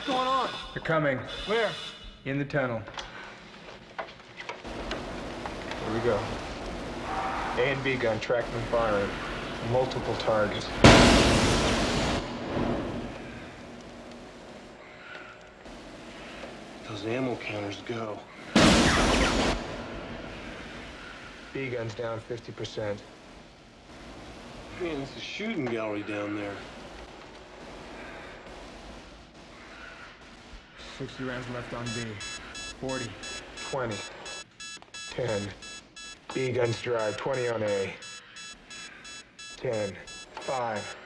What's going on? They're coming. Where? In the tunnel. Here we go. A and B gun tracked and firing. Multiple targets. Those ammo counters go. B gun's down 50%. Man, it's a shooting gallery down there. 60 rounds left on B. 40. 20. 10. B gun's dry. 20 on A. 10. 5.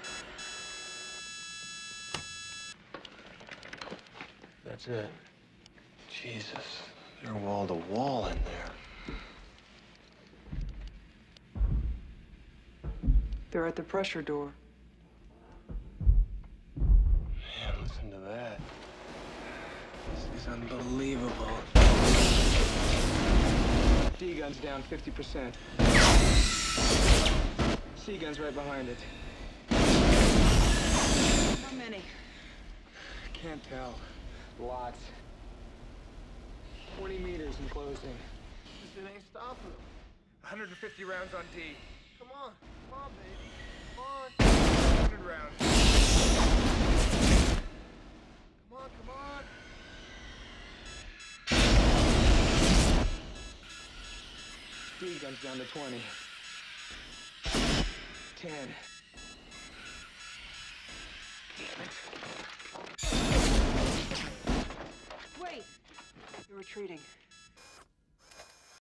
That's it. Jesus, they're wall to wall in there. They're at the pressure door. Man, listen to that. This is unbelievable. D gun's down 50%. C gun's right behind it. How many? Can't tell. Lots. 20 meters in closing. This ain't stopping them. 150 rounds on D. Come on, baby. Come on. 100 rounds. Come on. D gun's down to 20. 10. Wait! You're retreating.